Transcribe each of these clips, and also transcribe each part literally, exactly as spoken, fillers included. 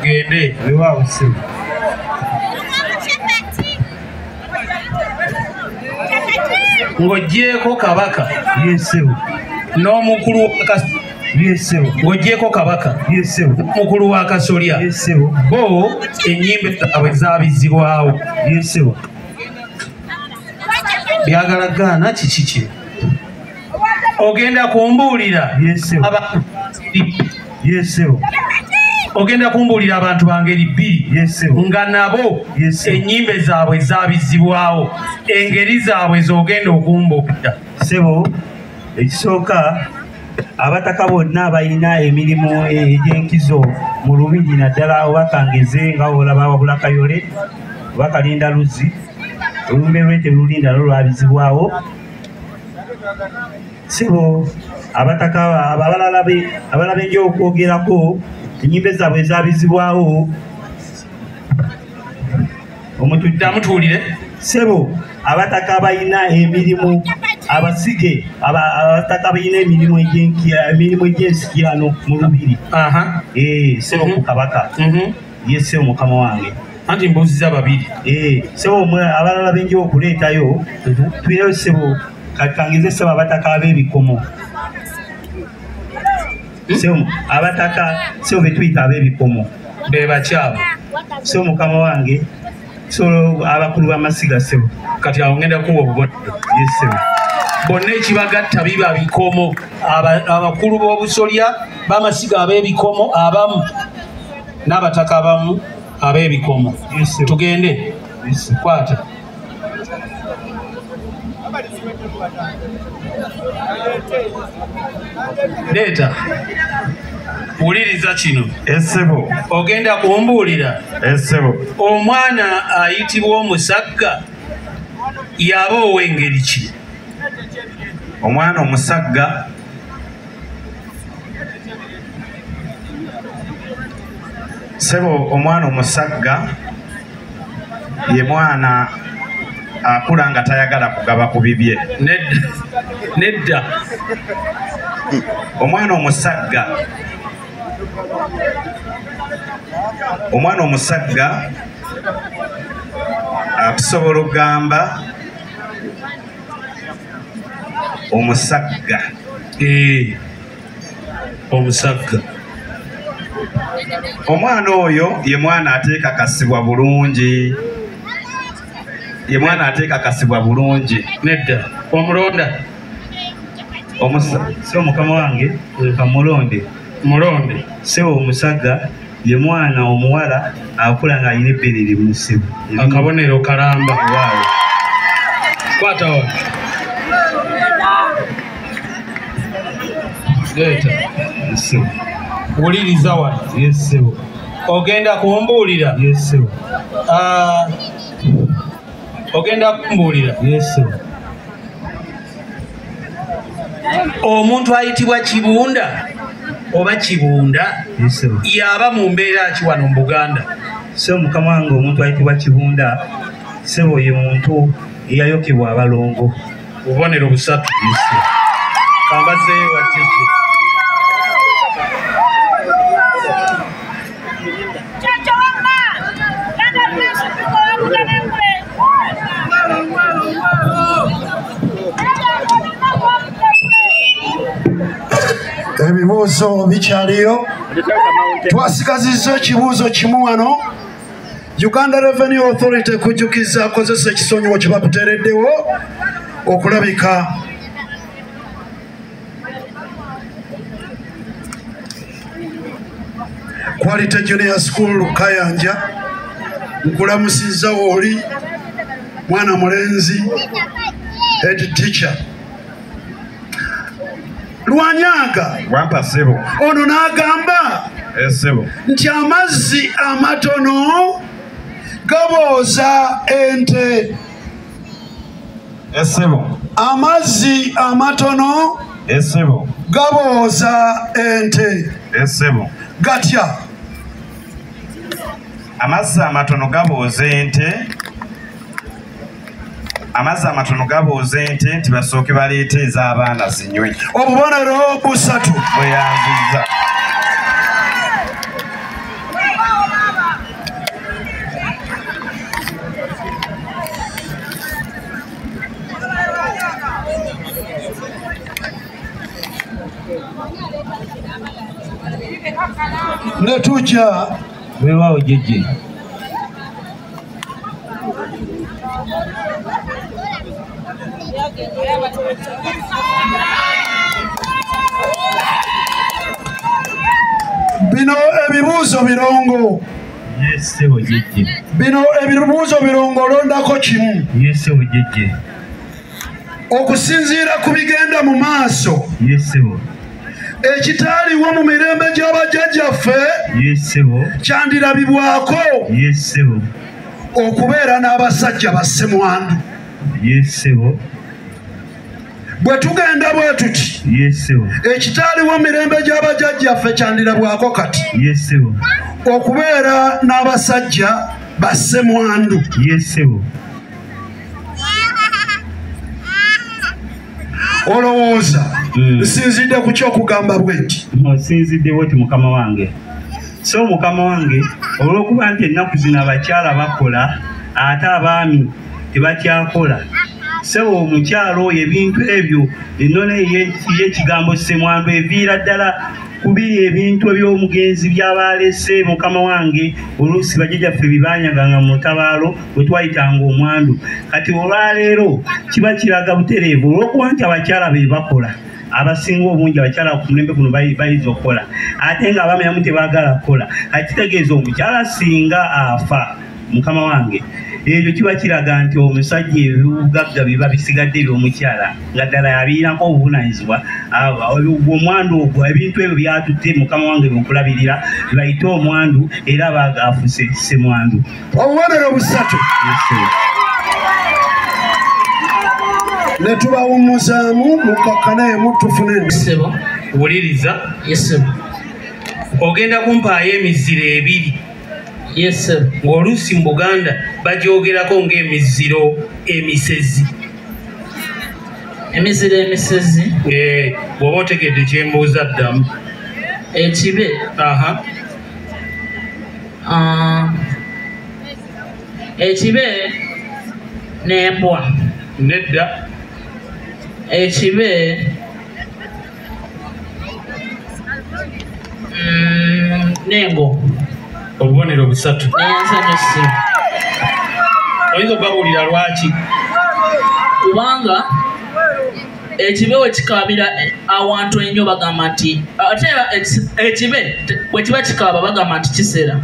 tugende weewaawo ssebo ng'ogyeko kabaka yesebo n'omukulu w'akasolya yesebo ng'ogyeko kabaka yesebo n'omukulu w'akasolya yesebo bo ennyimbe zaabwe zaabizibwawo yesebo byagala gaana kiki kino ogenda kumbuulira yesebo yesebo ogenda kumbuulira abantu bangeri bbiri yesebo nga nabo Yesebo. ennyimbe zaabwe zaabizibwawo engeri zaabwe z'ogenda okumbuulira sebo ekisooka abataka bonna abalina emirimu egy'enkizo mu lubiri naddala oba kangeze nga olaba wabula kayole oba kalinda luzzi olumbe lwete lulinda lo lwabizibwawo sebo abataka abalala abalala benja okwogerako ennyimbe zaabwe ezabizibwawo amutuulire sebo abataka abalina emirimu abasige abataka abalina emirimu emirimu egy'ensikirano mu lubiri sebo ku kabaka ye sebo mukama wange anti mbuuziza babiri sebo abalala benja okuleetayo tuireyo sebo kakangize sebo abataka ab'ebikomo sebo abataka sebo betuyita ab'ebikomo bebakyabo sebo mukama wange so abakulu b'amasiga sebo kati awo ngenda kuwa obubonero yesebo bonna ekibagatta biba bikomo abakulu b'obusolya b'amasiga ab'ebikomo abamu n'abataka abamu ab'ebikomo tugende kwata leeta wuliriza kino esebo ogenda kumbuulira esebo omwana ayitibwa omusagga yaba ow'engeri ki omwana omusagga sebo omwana omusagga ye mwana akula nga tayagala kugaba ku bibye nedda omwana omusagga omwana omusagga akusobola okugamba omusagga omusagga omwana oyo ye mwana ateekakasibwa bulungi ye mwana ateekakasibwa bulungi nedda omulonda sebo mukama wange kamulonde mulonde sebo omusagga ye mwana omuwala akula nga alina ebbere limu sebo akabonero kalamba waawo kwata wa leeta sebo wuliriza wano yesebo ogenda kumbuulira yesebo ogenda kumbuulira yesebo omuntu ayitibwa kibunda oba kibunda yesebo yaba mu mbeera ki wano mu Buganda sebo mukama wange omuntu ayitibwa kibunda sebo ye muntu eyayokebwa abalongo bubonero busatu yesebo kambazeeyo watiki ebibuuzo bikyaliyo twasigazizza ekibuuzo kimu wano Uganda Revenue Authority kujjukiza akozesa ekisonyiwo kye bakuteereddewo okulabika Quality Junior School Kayanja nkulamusizza wooli mwana mulenzi head teacher Lwanyaga wampa sebo ono n'agamba esebo nti amazzi amatono gabooza ente esebo amazzi amatono esebo gabooza ente esebo gatya amazzi amatono gabooza ente amazzi amatono gabooza ente nti basooke baleete ez'abaana zinywe obubonero busatu bweyanziza ne tujja weewaawo jjejje bino ebibuuzo birongo yesebo jjejje bino ebibuuzo birongo olondako kimu yesebo jjejje okusinziira ku bigenda mu maaso yesebo ekitaaliwo mu mirembe gy'abajjajjaffe yesebo kyandirabibwako yesebo okubeera n'abasajja bassemwandu yesebo bwe tugenda bwe tuti yesebo ekitaaliwo mu mirembe gy'abajjajjaffe kyandirabwako kati yesebo okubeera n'abasajja bassemwandu yesebo olowooza nsinzidde ku kyokugamba bwe nti osinzidde bweti mukama wange so mukama wange olw'okuba nti ennaku zino abakyala bakola ate abaami tebakyakola sebo omukyalo oyo ebintu ebyo ennone y'ekigambo ssemwandu eviira ddala kubiri ebintu eby'omugenzi by'abalese mukama wange oluusi bajjajjaffe bibanyaganga mu lutabaalo bwe twayitanga omwandu kati olwaleero kiba kiraga butereevu olw'okuba nti abakyala be bakola abasinga obungi abakyala ku mulembe guno bayiza okukola ate nga abamenyamu tebaagala kukola akitegeeza omukyala singa afa mukama wange ekyo kiba kiraga nti omusajja ebibugagga biba bisigadde eby'omukyala nga ddala yabiirako obuvunaanyizibwa omwandu ogwo ebintu ebyo byatutte mukama wange byokulabirira bibayite omwandu era baagaafuse ssemwandu obubonero busatu ne tubawummuzaamu mukakkanaemu tufune sebo wuliriza yesebo ogenda kumpaayo emiziro ebiri yesebo ng'oluusi mu Buganda bagyogerako ng'emiziro emisezi emiziro emisezi bw'oba otegedde kyembuuza ddamu ekibe aha ekibe n'embwa nedda ekibe n'engo obubonero busatu neyansanyusa oyinza obawulira lwaki kubanga ekibe we kikaabira awantu ennyo bagamba nti ate ekibe bwe kiba kikaaba bagamba nti kisera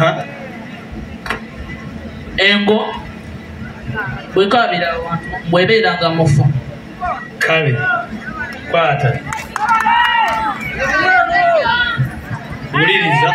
engo bwekaabira awantu bwebeeranga mufu kale kwata wuliriza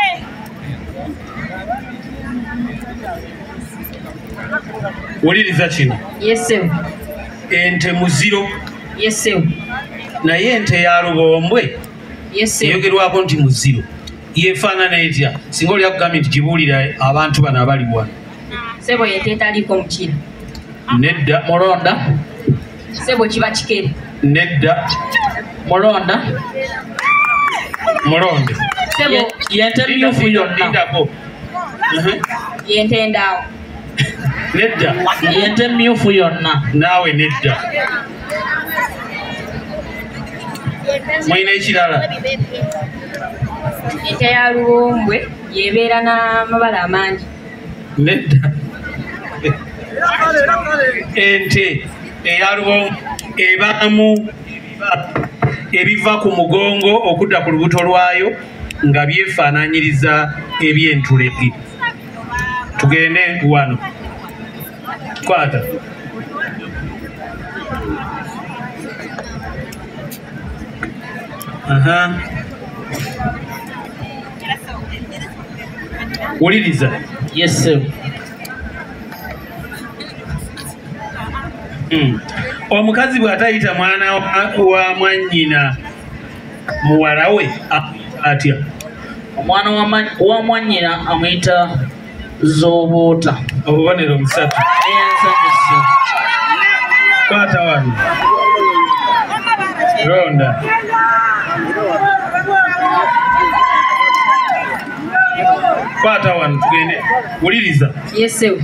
wuliriza kino yesewu ente muziro yesewu naye ente ya lubombwe eyogerwako nti muziro yefaanana etya singa oli akugambye nti gibuulira abantu bano abali wano sebo yente etaliiko mukira nedda mulonda sebo kiba kikere nedda mulonda mulonde sebo yente myufu yonna yente endaawo nedda yente myufu yonna naawe nedda mwina ekirala ente ya lubombwe yebeera n'amabala amangi nedda ente eya lubombwe ebaamu ebiva ku mugongo okudda ku lubuto lwayo nga byefaananyiriza eby'entulege tugende wano kwata aha wuliriza yes sir mm. omukazi bw'atayita mwana wa mwannyina muwala we atya omwana wa mwannyina amuyita zoboota obubonero busatu eyansanyusa kwata wano ronda kwata wano tugende wuliriza yesewe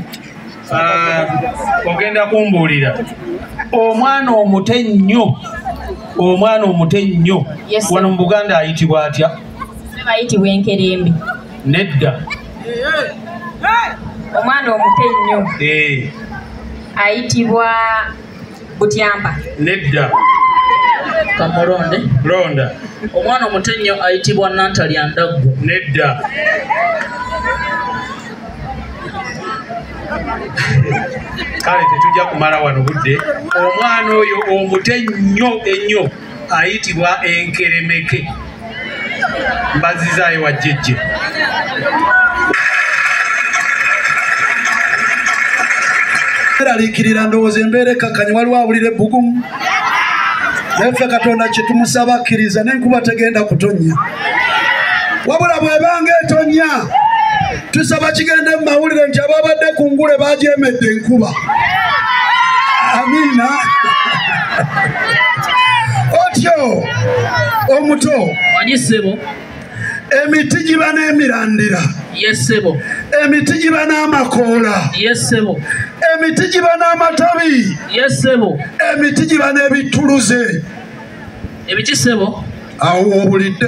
ogenda kumbuulira omwana omuto ennyo omwana omuto ennyo wano mu Buganda ayitibwa atya ayitibwa enkerembe Nedda. Omwana omuto ennyo. Eh. Ayitibwa Butyamba. Nedda. Kamuronde. Ronda. Omwana omuto ennyo ayitibwa Nantalya Ndaggu. Nedda. Kale tetujja kumala wano budde. Omwana oyo omuto ennyo ennyo ayitibwa Enkeremeke. Mbazizaayo wa jjejje. Eraliikirira ndowooza embeera ekkakanya waliwo awulira ebbugumu. Naye ffe Katonda kye tumusaba akkiriza n'enkuba tegenda kutonnya. Wabula bw'ebanga etonnya tusaba kigende mu mawulire nti ababadde ku ngule baajeemedde enkuba. Amiina. Otyo omuto. Manyi ssebo. Emiti giba n'emirandira. Yes ssebo. Emiti giba n'amakoola. Yes ssebo. Emiti giba n'amatabi. Yes ssebo. Emiti giba n'ebituluze. Ebiki ssebo? Awo obulidde.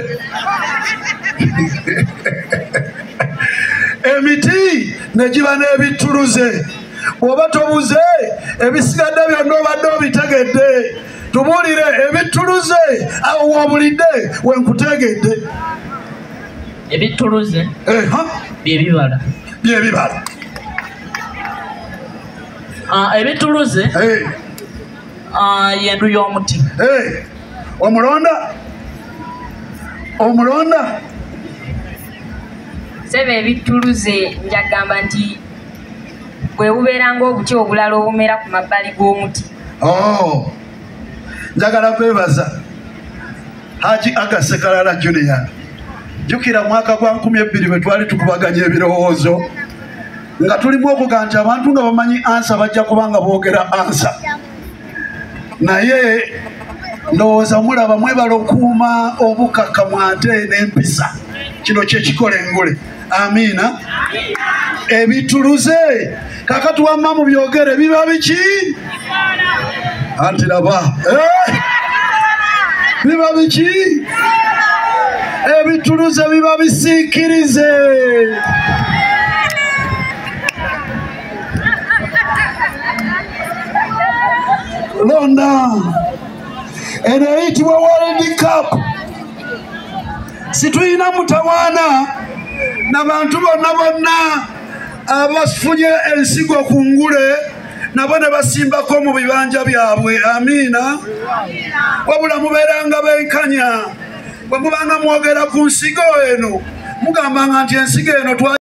Emiti ne giba n'ebituluze. Bw'oba tobuze ebisigadde byonna obadde obitegedde. Tubuulire ebituluze awo obulidde wenkutegedde. Ebituluze bye bibala. Bye bibala. Ebituluze y'endu y'omuti. Omulonda? Omulonda? Sebe ebituluze njagamba nti bwe bubeera ng'obuti obulala obumera ku mabbali g'omuti. Oh, njagala kwebaza Haji Agasekalala Junior. Jukira mwaka gwa nkumi ebbiri bwe twali tukubaganya ebirowoozo nga tulimu okuga nti abantu nga bamanyi ansa bajja kubanga boogera ansa. Naye ndowooza mulaba mwebala okuuma obukakkamu ate n'empisa. Kino kye kikola engule. Amiina. Ebituluze kakati wamma mu byogere biba biki? Anti laba. Biba biki? Ebituluze biba bisiikirize. Londa. Eno eyitibwa World Cup. Situyina mutawaana n'abantu bonna bonna abafunye ensigo ku ngule nabo ne basimbako mu bibanja byabwe. Amiina. Wabula mubeeranga benkanya bwe mubanga mwogera ku nsigo eno mugambanga nti ensigo eno